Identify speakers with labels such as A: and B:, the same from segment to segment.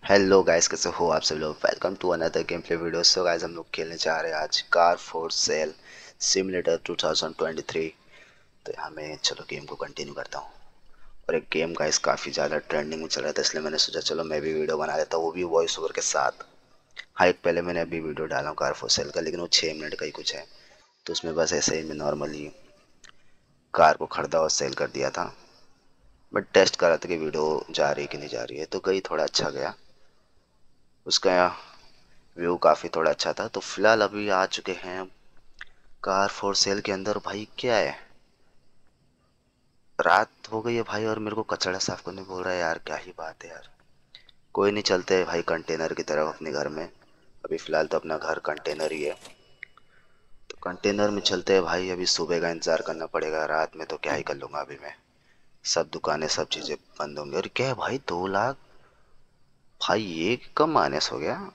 A: Hello guys, कैसे हो आप सब लोग। Welcome to another game play video. So guys, हम लोग खेलने जा रहे हैं आज कार फॉर सेल सिमुलेटर 2023। तो यहाँ मैं चलो गेम को कंटिन्यू करता हूँ। और एक गेम गाइस काफ़ी ज़्यादा ट्रेंडिंग में चल रहा था, इसलिए मैंने सोचा चलो मैं भी वीडियो बना देता हूँ, वो भी वॉइस ओवर के साथ। हाँ, एक पहले मैंने अभी वीडियो डाला हूँ कार फॉर सेल का, लेकिन वो 6 मिनट का ही कुछ है। तो उसमें बस ऐसे ही मैं नॉर्मली कार को खरीदा और सेल कर दिया था। बट टेस्ट कर रहा था कि वीडियो जा रही है कि नहीं जा रही है, तो गई, थोड़ा अच्छा गया उसका। व्यू काफ़ी थोड़ा अच्छा था। तो फिलहाल अभी आ चुके हैं कार फॉर सेल के अंदर। भाई क्या है, रात हो गई है भाई और मेरे को कचड़ा साफ करने बोल रहा है यार, क्या ही बात है यार। कोई नहीं, चलते हैं भाई कंटेनर की तरफ अपने घर में। अभी फ़िलहाल तो अपना घर कंटेनर ही है, तो कंटेनर में चलते हैं भाई। अभी सुबह का इंतज़ार करना पड़ेगा, रात में तो क्या ही कर लूँगा अभी मैं। सब दुकानें सब चीज़ें बंद होंगी। और क्या है भाई, 2 लाख। भाई ये कम माइनस हो गया।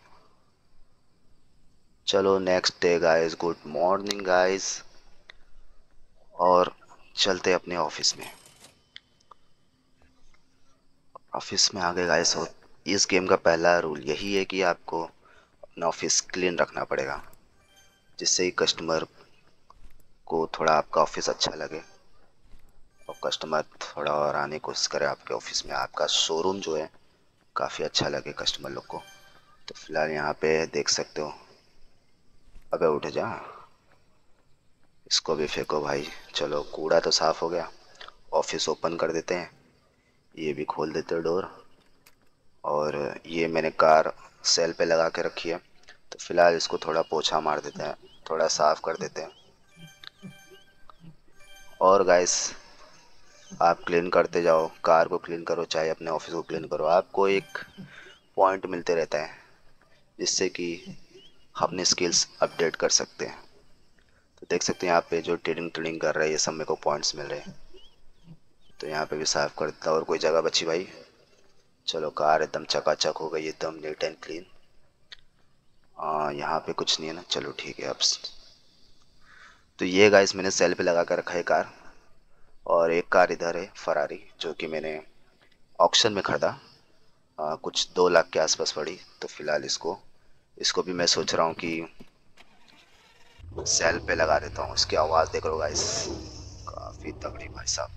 A: चलो next day guys, good morning guys. और चलते अपने ऑफिस में। ऑफिस में आ गए गाइस। और इस गेम का पहला रूल यही है कि आपको अपना ऑफिस क्लीन रखना पड़ेगा, जिससे ही कस्टमर को थोड़ा आपका ऑफिस अच्छा लगे और कस्टमर थोड़ा और आने की कोशिश करे आपके ऑफिस में। आपका शोरूम जो है काफ़ी अच्छा लगे कस्टमर लोग को। तो फिलहाल यहाँ पे देख सकते हो। अबे उठ जा, इसको भी फेंको भाई। चलो कूड़ा तो साफ हो गया। ऑफिस ओपन कर देते हैं, ये भी खोल देते हैं डोर। और ये मैंने कार सेल पे लगा के रखी है, तो फिलहाल इसको थोड़ा पोछा मार देते हैं, थोड़ा साफ कर देते हैं। और गाइस, आप क्लीन करते जाओ, कार को क्लीन करो चाहे अपने ऑफिस को क्लीन करो, आपको एक पॉइंट मिलते रहता है, जिससे कि अपने स्किल्स अपडेट कर सकते हैं। तो देख सकते हैं यहाँ पे जो ट्रेडिंग ट्रेडिंग कर रहा है, ये सब मेरे को पॉइंट्स मिल रहे हैं। तो यहाँ पे भी साफ कर देता। और कोई जगह बची भाई? चलो कार एकदम चकाचक हो गई, एकदम नीट एंड क्लीन। यहाँ पे कुछ नहीं है ना, चलो ठीक है अब। तो ये गाइस मैंने सेल पे लगा कर रखा है कार। और एक कार इधर है फरारी, जो कि मैंने ऑक्शन में खरीदा। कुछ 2 लाख के आसपास पड़ी। तो फिलहाल इसको इसको भी मैं सोच रहा हूँ कि सेल पे लगा देता हूँ। इसकी आवाज़ देख लो गाइस, काफ़ी तगड़ी भाई साहब।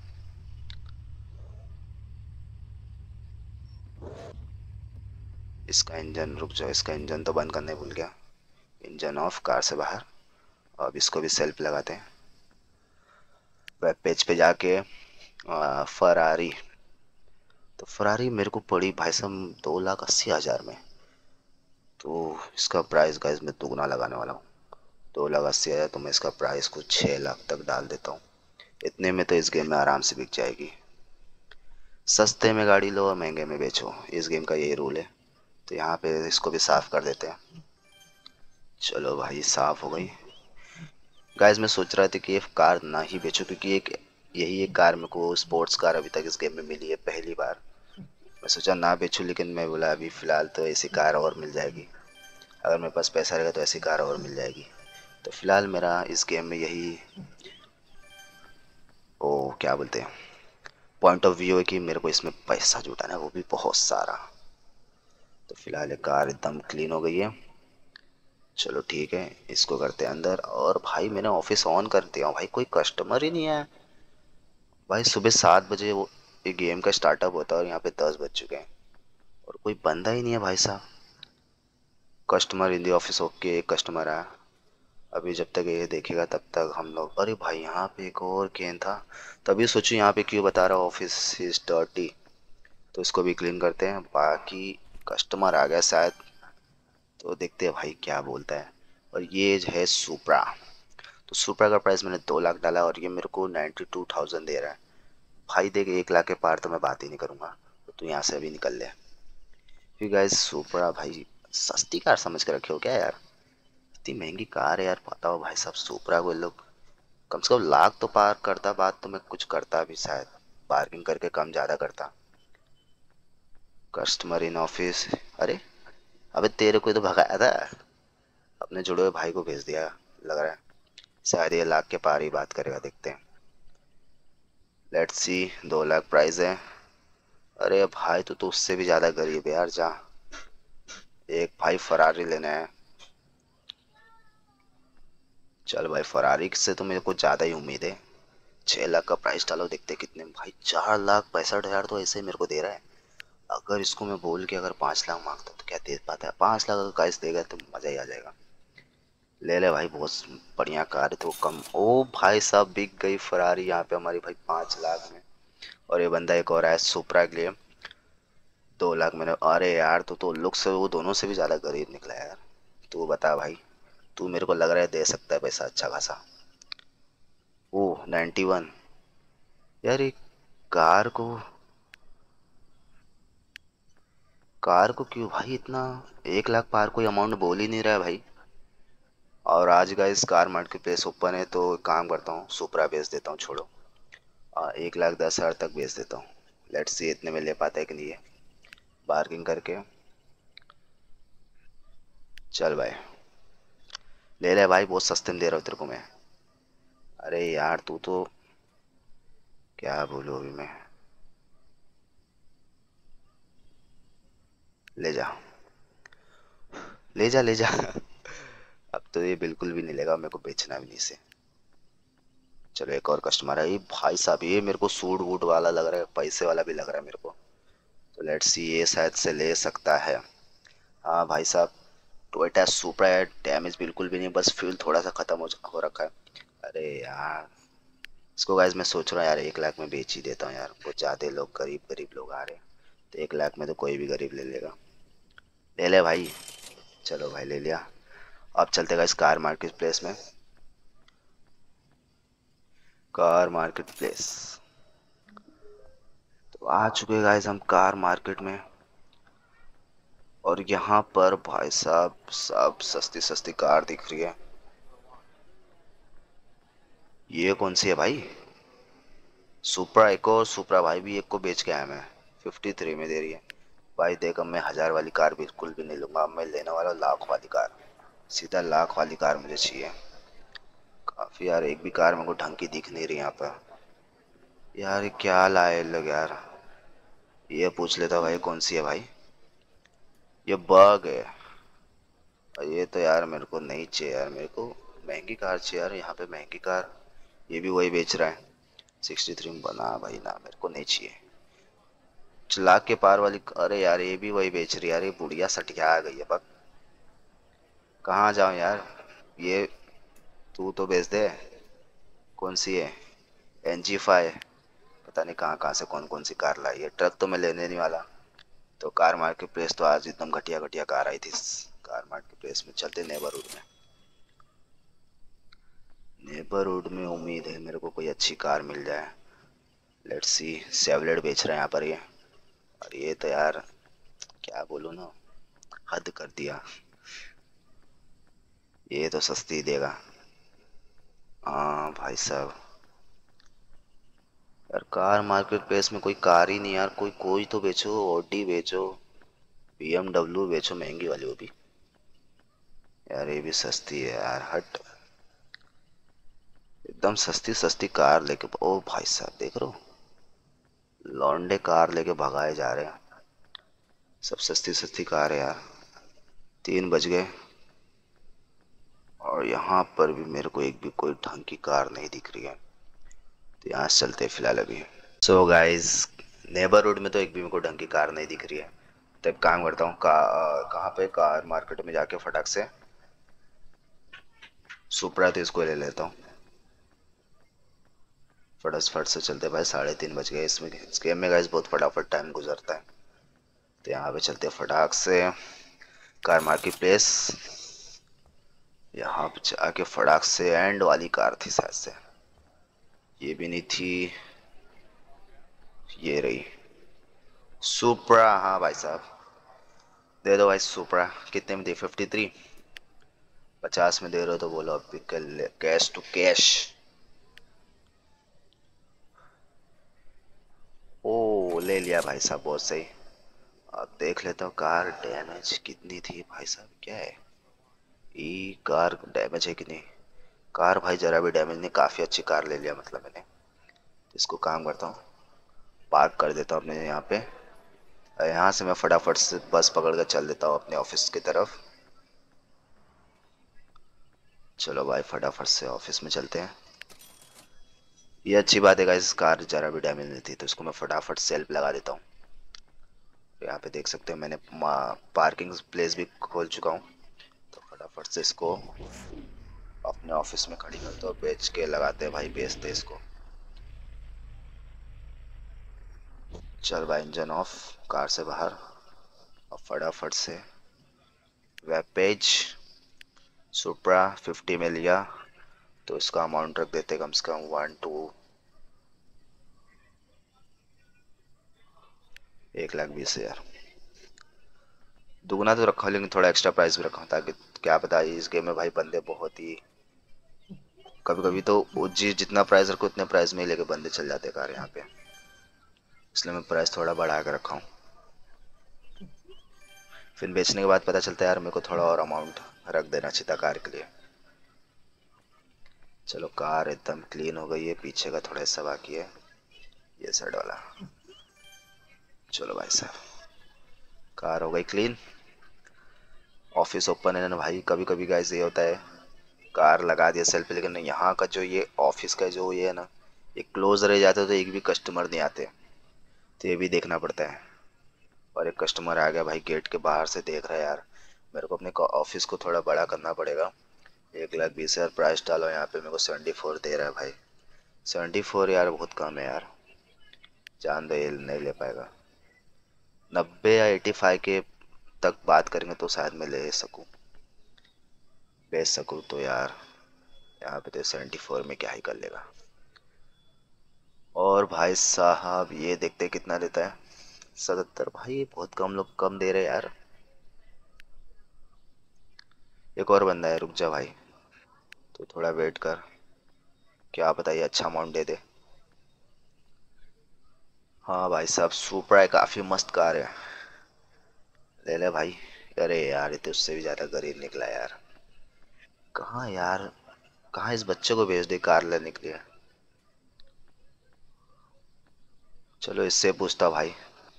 A: इसका इंजन, रुक जाओ, इसका इंजन तो बंद करने भूल गया। इंजन ऑफ, कार से बाहर। अब इसको भी सेल पे लगाते हैं। वेब पेज पे जाके फरारी। तो फरारी मेरे को पड़ी भाई साहब 2,80,000 में। तो इसका प्राइस गाइस मैं दुगना लगाने वाला हूँ। 2,80,000, तो मैं इसका प्राइस कुछ 6 लाख तक डाल देता हूँ। इतने में तो इस गेम में आराम से बिक जाएगी। सस्ते में गाड़ी लो और महंगे में बेचो, इस गेम का यही रूल है। तो यहाँ पे इसको भी साफ कर देते हैं। चलो भाई साफ हो गई। गाइस मैं सोच रहा था कि ये कार ना ही बेचूं, क्योंकि एक यही एक कार मेरे को स्पोर्ट्स कार अभी तक इस गेम में मिली है पहली बार। मैं सोचा ना बेचूं, लेकिन मैं बोला अभी फ़िलहाल तो ऐसी कार और मिल जाएगी। अगर मेरे पास पैसा रहेगा तो ऐसी कार और मिल जाएगी। तो फिलहाल मेरा इस गेम में यही, ओ क्या बोलते हैं, पॉइंट ऑफ व्यू है कि मेरे को इसमें पैसा जुटाना है, वो भी बहुत सारा। तो फिलहाल ये कार एकदम क्लीन हो गई है। चलो ठीक है, इसको करते हैं अंदर। और भाई मैंने ऑफिस ऑन कर दिया हूँ भाई, कोई कस्टमर ही नहीं है भाई। सुबह 7 बजे वो ये गेम का स्टार्टअप होता है और यहाँ पे 10 बज चुके हैं और कोई बंदा ही नहीं है भाई साहब। Customer in the office, okay, एक कस्टमर आया। अभी जब तक ये देखेगा तब तक हम लोग, अरे भाई यहाँ पे एक और केन था। तभी सोचूं यहाँ पे क्यों बता रहा ऑफिस इज डर्टी। तो इसको भी क्लीन करते हैं। बाकी कस्टमर आ गया शायद, तो देखते हैं भाई क्या बोलता है। और ये है सुप्रा। तो सुप्रा का प्राइस मैंने 2 लाख डाला और ये मेरे को 92,000 दे रहा है। भाई देख, 1 लाख के पार तो मैं बात ही नहीं करूँगा, तो तू यहाँ से अभी निकल ले। क्योंकि गाइस सुप्रा भाई सस्ती कार समझ के रखे हो क्या यार? इतनी महंगी कार है यार, पता हो भाई साहब सुप्रा को ये लोग कम से कम लाख तो पार करता, बात तो मैं कुछ करता भी शायद, बार्गिंग करके कम ज़्यादा करता। Customer in office. अरे अबे तेरे को ही तो भगाया था, अपने जुड़े हुए भाई को भेज दिया लग रहा है। शायद ये लाख के पार ही बात करेगा, देखते हैं। लेट्स सी, 2 लाख प्राइस है। अरे भाई तू तो उससे भी ज़्यादा गरीब है यार, जा। एक भाई फरारी लेना है। चल भाई, फरारी से तो मेरे को ज़्यादा ही उम्मीद है। 6 लाख का प्राइस डालो, देखते कितने भाई। 4,65,000 तो ऐसे ही मेरे को दे रहा है। अगर इसको मैं बोल के अगर 5 लाख मांगता तो क्या दे पाता है? 5 लाख अगर गाइस देगा तो मज़ा ही आ जाएगा। ले ले भाई, बहुत बढ़िया कार है। तो कम, ओ भाई साहब, बिक गई फरारी यहाँ पे हमारी भाई 5 लाख में। और ये बंदा एक और है सुपरा के लिए 2 लाख मैंने। अरे यार, तो लुक से वो दोनों से भी ज़्यादा गरीब निकला यार। तू बता भाई, तू मेरे को लग रहा है दे सकता है पैसा अच्छा खासा। ओ 91। यार ये कार को कार को क्यों भाई इतना? 1 लाख पार कोई अमाउंट बोल ही नहीं रहा है भाई। और आज का इस कार मार्केट प्लेस ओपन है, तो एक काम करता हूँ, सुपरा बेच देता हूँ, छोड़ो। 1,10,000 तक बेच देता हूँ। लेट्स सी इतने में ले पाता है कि नहीं है, बार्गिंग करके। चल भाई, ले ले भाई, बहुत सस्ते में दे रहा हूँ तेरे को मैं। अरे यार तू तो, क्या बोलूँ अभी मैं। ले जा, ले जा, ले जा। अब तो ये बिल्कुल भी नहीं लेगा, मेरे को बेचना भी नहीं इसे। चलो एक और कस्टमर है। ये भाई साहब, ये मेरे को सूट वूट वाला लग रहा है, पैसे वाला भी लग रहा है मेरे को। तो लेट्स सी, ये शायद से ले सकता है। हाँ भाई साहब, टोयोटा सुपरा है, डैमेज बिल्कुल भी नहीं, बस फ्यूल थोड़ा सा खत्म हो रखा है। अरे यार, इसको गाइस मैं सोच रहा हूँ यार 1 लाख में बेच ही देता हूँ यार। बहुत ज़्यादा लोग, गरीब गरीब लोग आ रहे हैं, तो 1 लाख में तो कोई भी गरीब ले लेगा। ले ले भाई। चलो भाई, ले लिया। अब चलते गाइस कार मार्केट प्लेस में। कार मार्केट प्लेस, तो आ चुके हैं गाइस हम कार मार्केट में। और यहाँ पर भाई साहब सब सस्ती सस्ती कार दिख रही है। ये कौन सी है भाई? सुपरा, एक और सुपरा भाई भी एक को बेच के आया मैं। 53 में दे रही है। भाई देख, अब मैं 1,000 वाली कार बिल्कुल भी नहीं लूंगा, अब मैं लेने वाला हूँ लाख वाली कार। सीधा लाख वाली कार मुझे चाहिए। काफी यार, एक भी कार मेरे को ढंग की दिख नहीं रही यहाँ पर। यार ये क्या लाए लोग यार। ये पूछ लेता भाई, कौन सी है भाई? ये बग है। और ये तो यार मेरे को नहीं चाहिए यार, मेरे को महंगी कार चाहिए यार, यहाँ पे महंगी कार। ये भी वही बेच रहा है। 63 में बना भाई ना, मेरे को नहीं चाहिए। 1 लाख के पार वाली, अरे यार ये भी वही बेच रही है यार, ये बुढ़िया सटिया आ गई है बक। कहाँ जाऊँ यार? ये तू तो बेच दे। कौन सी है? NG5। पता नहीं कहाँ कहाँ से कौन कौन सी कार लाई है। ट्रक तो मैं लेने नहीं वाला। तो कार मार्केट प्लेस तो आज एकदम घटिया घटिया कार आई थी। कार मार्केट प्लेस में चलते नेबरहुड में। नेबरहुड में उम्मीद है मेरे को कोई अच्छी कार मिल जाए। लेट्स सी, सेवलेट बेच रहे हैं यहाँ पर ये। और ये तो यार, क्या बोलूँ ना, हद कर दिया। ये तो सस्ती देगा। हाँ भाई साहब, यार कार मार्केट प्लेस में कोई कार ही नहीं यार। कोई कोई तो बेचो, ऑडी बेचो, BMW बेचो, महंगी वाली वो भी। यार ये भी सस्ती है यार, हट। एकदम सस्ती सस्ती कार लेके, ओ भाई साहब देख रहे हो, लौंडे कार लेके भगाए जा रहे हैं। सब सस्ती सस्ती कार है यार। 3 बज गए और यहाँ पर भी मेरे को एक भी कोई ढंग की कार नहीं दिख रही है। तो यहाँ से चलते हैं फिलहाल अभी। सो गाइज, नेबरहुड में तो एक भी मेरे को ढंग की कार नहीं दिख रही है। तो एक काम करता हूँ, कहाँ पे कार मार्केट में जाके फटाक से सुपरा, तो इसको ले लेता हूँ। फटाफट से चलते भाई, 3:30 बज गए। इसमें इस गेम में गाइस बहुत फटाफट टाइम गुजरता है। तो यहाँ पे चलते फटाक से कार मार्केट प्लेस। यहाँ पे जाके फटाक से, एंड वाली कार थी शायद से, ये भी नहीं थी, ये रही सुपरा। हाँ भाई साहब, दे दो भाई सुपरा। कितने में दी? 53। 50 में दे रहे हो तो बोलो, अब कैश टू कैश। ओ ले लिया भाई साहब, बहुत सही। अब देख लेता हूँ कार डैमेज कितनी थी भाई साहब, क्या है ये कार डैमेज है कि नहीं। कार भाई जरा भी डैमेज नहीं, काफ़ी अच्छी कार ले लिया मतलब मैंने। इसको काम करता हूँ, पार्क कर देता हूँ अपने यहाँ पे। यहाँ से मैं फटाफट से बस पकड़ कर चल देता हूँ अपने ऑफिस की तरफ। चलो भाई फटाफट से ऑफिस में चलते हैं। ये अच्छी बात है गाइस, कार जरा भी डैमेज नहीं थी तो इसको मैं फटाफट सेल्फ लगा देता हूँ। यहाँ पे देख सकते हो मैंने पार्किंग प्लेस भी खोल चुका हूँ। तो फटाफट से इसको अपने ऑफिस में खड़ी करते हो, बेच के लगाते हैं भाई, बेचते हैं इसको। चल भाई इंजन ऑफ, कार से बाहर। और फटाफट से वेब पेज सुप्रा 50 में लिया तो इसका अमाउंट रख देते कम से कम 1,20,000। दुगना तो रखा लेकिन थोड़ा एक्स्ट्रा प्राइस भी रखा ताकि क्या पता इस गेम में भाई बंदे बहुत ही, कभी कभी तो जितना प्राइस रखो उतने प्राइस में ही लेके बंदे चल जाते कार यहाँ पे, इसलिए मैं प्राइस थोड़ा बढ़ा के रखा हूँ। फिर बेचने के बाद पता चलता है यार मेरे को थोड़ा और अमाउंट रख देना चाहिए था कार के लिए। चलो कार एकदम क्लीन हो गई है, पीछे का थोड़ा हिस्सा बाकी है, ये साइड वाला। चलो भाई साहब कार हो गई क्लीन। ऑफिस ओपन है ना भाई, कभी कभी गाइस ये होता है कार लगा दिया सेल्फी, लेकिन यहाँ का जो ये ऑफिस का जो ये है ना, ये क्लोज रह जाता है तो एक भी कस्टमर नहीं आते, तो ये भी देखना पड़ता है। और एक कस्टमर आ गया भाई, गेट के बाहर से देख रहा है यार, मेरे को अपने ऑफिस को थोड़ा बड़ा करना पड़ेगा। 1,20,000 प्राइस डालो, यहाँ पे मेरे को 74 दे रहा है भाई। 74 यार बहुत कम है यार, जान दो ये नहीं ले पाएगा। 90 या 85 के तक बात करेंगे तो शायद मैं ले सकूं, बेच सकूं तो यार। यहाँ पे तो 74 में क्या ही कर लेगा। और भाई साहब ये देखते कितना देता है, 77 भाई, ये बहुत कम, लोग कम दे रहे यार। एक और बंदा है, रुक जा भाई, तो थोड़ा वेट कर, क्या बताइए अच्छा अमाउंट दे दे। हाँ भाई साहब सुपरा है, काफी मस्त कार है, ले ले भाई। अरे यार ये तो उससे भी ज्यादा गरीब निकला यार। कहाँ यार, कहाँ इस बच्चे को भेज दे कार लेने के लिए। चलो इससे पूछता भाई,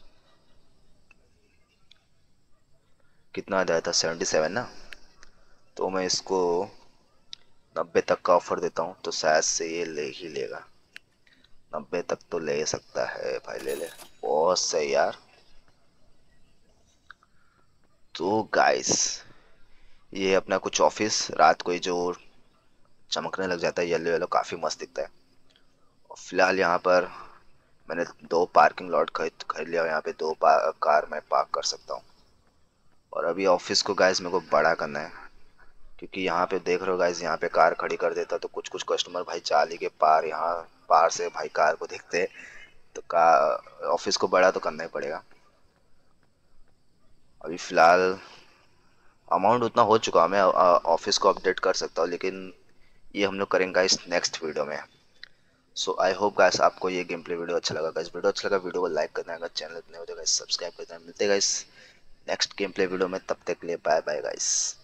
A: कितना दिया था, 77 ना, तो मैं इसको 90 तक का ऑफर देता हूँ तो शायद से ये ले ही लेगा। 90 तक तो ले सकता है भाई, ले ले, बहुत सही यार। तो गाइस ये अपना कुछ ऑफिस रात को ही जो चमकने लग जाता है येलो येलो, काफी मस्त दिखता है। और फिलहाल यहाँ पर मैंने दो पार्किंग लॉट खरीद खरीद लिया, यहाँ पे दो कार मैं पार्क कर सकता हूँ। और अभी ऑफिस को गाइस मेरे को बड़ा करना है, क्योंकि यहाँ पे देख रहे हो गाइस, यहाँ पे कार खड़ी कर देता तो कुछ कुछ कस्टमर भाई जाली के पार, यहाँ पार से भाई कार को देखते हैं, तो कार ऑफिस को बड़ा तो करना ही पड़ेगा। अभी फिलहाल अमाउंट उतना हो चुका, मैं ऑफिस को अपडेट कर सकता हूँ, लेकिन ये हम लोग करेंगे इस नेक्स्ट वीडियो में। सो आई होप गाइस आपको ये गेम प्ले वीडियो अच्छा लगा। गाइस वीडियो अच्छा लगा वीडियो को लाइक करना, अगर चैनल नए हो तो गाइस सब्सक्राइब करना। मिलते हैं guys next game play video में, तब तक के लिए बाय बाय गाइस।